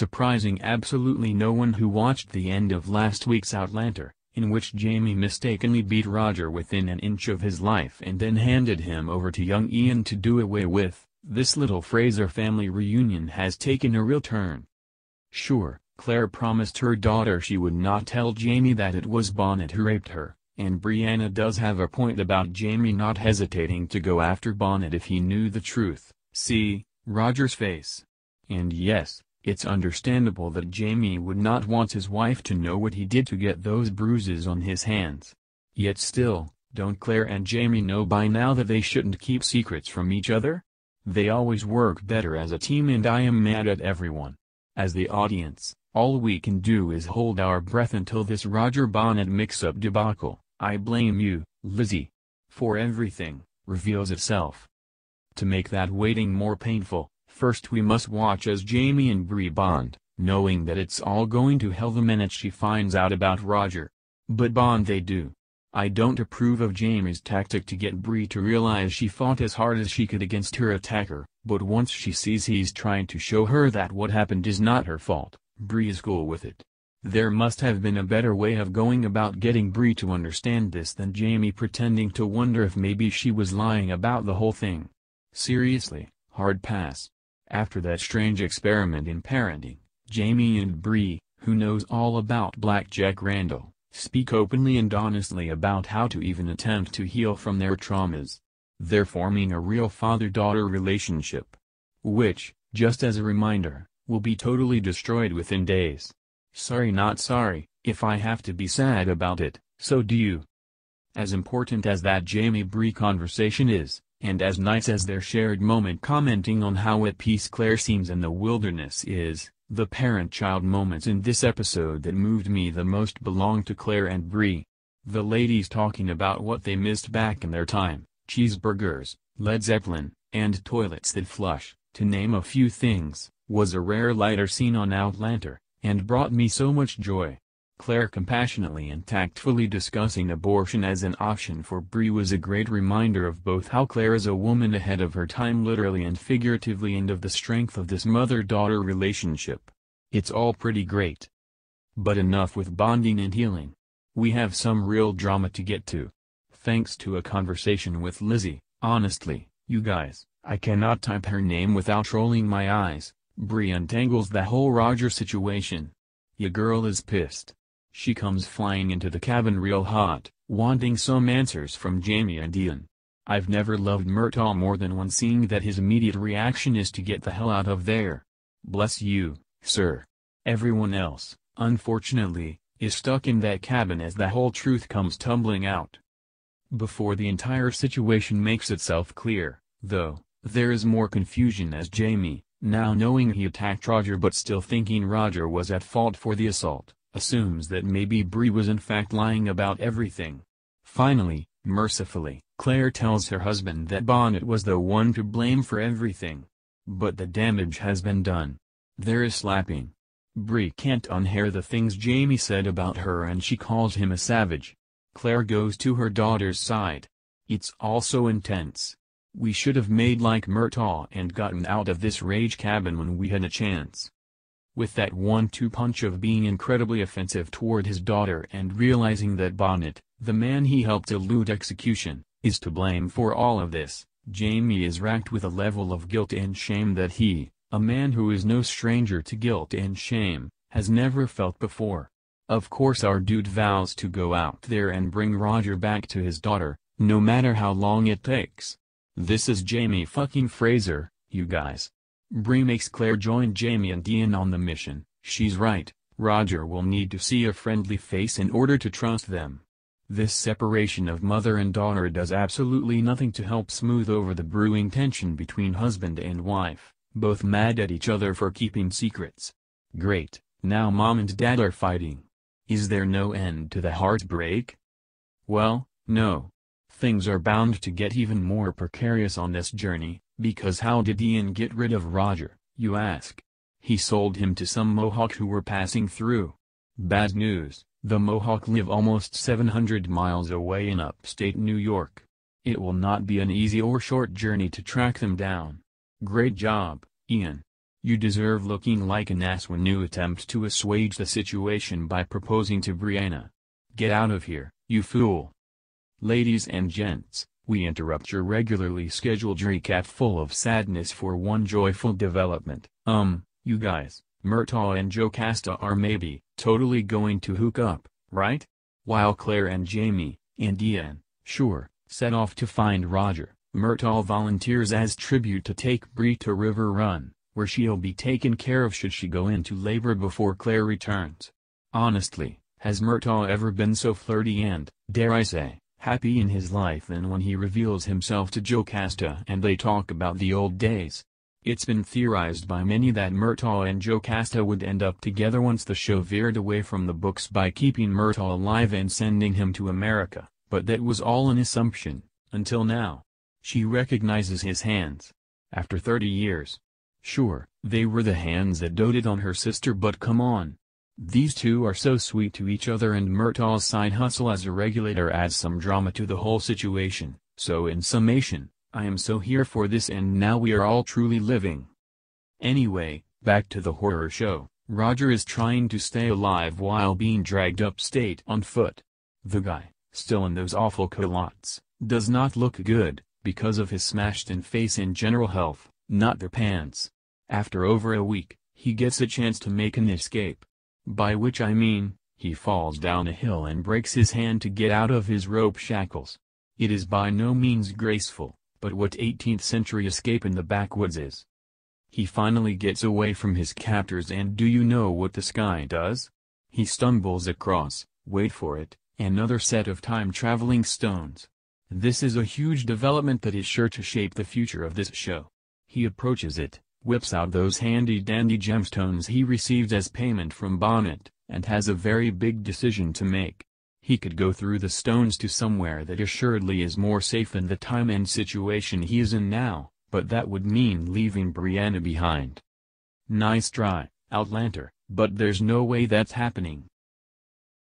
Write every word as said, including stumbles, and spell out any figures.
surprising absolutely no one who watched the end of last week's Outlander, in which Jamie mistakenly beat Roger within an inch of his life and then handed him over to young Ian to do away with. This little Fraser family reunion has taken a real turn. Sure, Claire promised her daughter she would not tell Jamie that it was Bonnet who raped her, and Brianna does have a point about Jamie not hesitating to go after Bonnet if he knew the truth. See Roger's face. And yes, it's understandable that Jamie would not want his wife to know what he did to get those bruises on his hands. Yet still, don't Claire and Jamie know by now that they shouldn't keep secrets from each other? They always work better as a team, and I am mad at everyone. As the audience, all we can do is hold our breath until this Roger Bonnet mix-up debacle, I blame you, Lizzie, for everything, reveals itself. To make that waiting more painful, first we must watch as Jamie and Bree bond, knowing that it's all going to hell the minute she finds out about Roger. But bond they do. I don't approve of Jamie's tactic to get Bree to realize she fought as hard as she could against her attacker, but once she sees he's trying to show her that what happened is not her fault, Bree is cool with it. There must have been a better way of going about getting Bree to understand this than Jamie pretending to wonder if maybe she was lying about the whole thing. Seriously, hard pass. After that strange experiment in parenting, Jamie and Bree, who knows all about Blackjack Randall, speak openly and honestly about how to even attempt to heal from their traumas. They're forming a real father-daughter relationship. Which, just as a reminder, will be totally destroyed within days. Sorry not sorry, if I have to be sad about it, so do you. As important as that Jamie-Bree conversation is, and as nice as their shared moment commenting on how at peace Claire seems in the wilderness is, the parent-child moments in this episode that moved me the most belong to Claire and Bree. The ladies talking about what they missed back in their time, cheeseburgers, Led Zeppelin, and toilets that flush, to name a few things, was a rare lighter scene on Outlander, and brought me so much joy. Claire compassionately and tactfully discussing abortion as an option for Bree was a great reminder of both how Claire is a woman ahead of her time literally and figuratively, and of the strength of this mother-daughter relationship. It's all pretty great. But enough with bonding and healing. We have some real drama to get to. Thanks to a conversation with Lizzie, honestly, you guys, I cannot type her name without rolling my eyes. Bree untangles the whole Roger situation. Ya girl is pissed. She comes flying into the cabin real hot, wanting some answers from Jamie and Ian. I've never loved Murtaugh more than when seeing that his immediate reaction is to get the hell out of there. Bless you, sir. Everyone else, unfortunately, is stuck in that cabin as the whole truth comes tumbling out. Before the entire situation makes itself clear, though, there is more confusion as Jamie, now knowing he attacked Roger but still thinking Roger was at fault for the assault, assumes that maybe Bree was in fact lying about everything. Finally, mercifully, Claire tells her husband that Bonnet was the one to blame for everything. But the damage has been done. There is slapping. Bree can't unhear the things Jamie said about her and she calls him a savage. Claire goes to her daughter's side. It's all so intense. We should have made like Murtaugh and gotten out of this rage cabin when we had a chance. With that one two punch of being incredibly offensive toward his daughter and realizing that Bonnet, the man he helped elude execution, is to blame for all of this, Jamie is racked with a level of guilt and shame that he, a man who is no stranger to guilt and shame, has never felt before. Of course our dude vows to go out there and bring Roger back to his daughter, no matter how long it takes. This is Jamie fucking Fraser, you guys. Bree makes Claire join Jamie and Ian on the mission. She's right, Roger will need to see a friendly face in order to trust them. This separation of mother and daughter does absolutely nothing to help smooth over the brewing tension between husband and wife, both mad at each other for keeping secrets. Great, now mom and dad are fighting. Is there no end to the heartbreak? Well, no. Things are bound to get even more precarious on this journey, because how did Ian get rid of Roger, you ask? He sold him to some Mohawk who were passing through. Bad news, the Mohawk live almost seven hundred miles away in upstate New York. It will not be an easy or short journey to track them down. Great job, Ian. You deserve looking like an ass when you attempt to assuage the situation by proposing to Brianna. Get out of here, you fool. Ladies and gents, we interrupt your regularly scheduled recap full of sadness for one joyful development. Um, you guys, Murtaugh and Jocasta are maybe totally going to hook up, right? While Claire and Jamie, and Ian, sure, set off to find Roger, Murtaugh volunteers as tribute to take Bree to River Run, where she'll be taken care of should she go into labor before Claire returns. Honestly, has Murtaugh ever been so flirty and, dare I say, happy in his life than when he reveals himself to Jocasta and they talk about the old days? It's been theorized by many that Murtaugh and Jocasta would end up together once the show veered away from the books by keeping Murtaugh alive and sending him to America, but that was all an assumption, until now. She recognizes his hands. After thirty years. Sure, they were the hands that doted on her sister, but come on. These two are so sweet to each other, and Murtaugh's side hustle as a regulator adds some drama to the whole situation, so in summation, I am so here for this, and now we are all truly living. Anyway, back to the horror show. Roger is trying to stay alive while being dragged upstate on foot. The guy, still in those awful culottes, does not look good, because of his smashed-in face and general health, not the pants. After over a week, he gets a chance to make an escape. By which I mean, he falls down a hill and breaks his hand to get out of his rope shackles. It is by no means graceful, but what eighteenth century escape in the backwoods is. He finally gets away from his captors, and do you know what this guy does? He stumbles across, wait for it, another set of time-traveling stones. This is a huge development that is sure to shape the future of this show. He approaches it, whips out those handy-dandy gemstones he received as payment from Bonnet, and has a very big decision to make. He could go through the stones to somewhere that assuredly is more safe than the time and situation he is in now, but that would mean leaving Brianna behind. Nice try, Outlander, but there's no way that's happening.